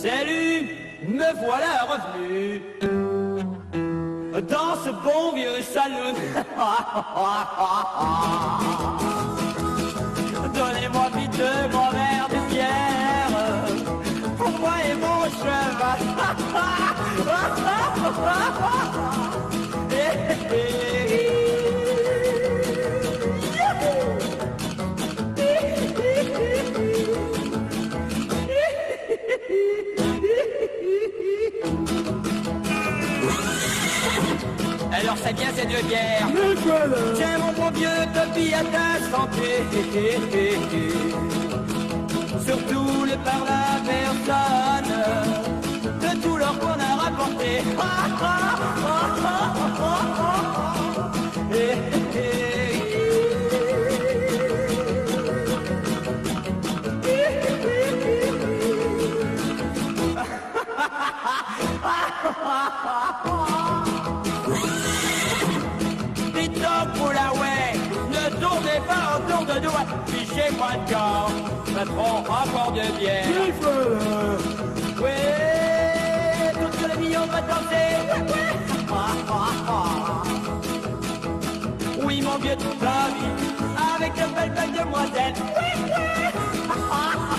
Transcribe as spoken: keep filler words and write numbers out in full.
Salut, me voilà revenu dans ce bon vieux saloon. Donnez-moi vite deux grands verres de bière pour moi et mon cheval. Alors c'est bien ces deux bières. Tiens mon bon vieux Topi à ta santé. Surtout le par la personne de tout l'or qu'on a rapporté. Dites donc, Poulaway, ne tournez pas autour de nous, fichez-moi de camp, patron, encore de bière. Oui, toutes les millions va danser. Oui, mon vieux Tommy, avec de belles belles demoiselles.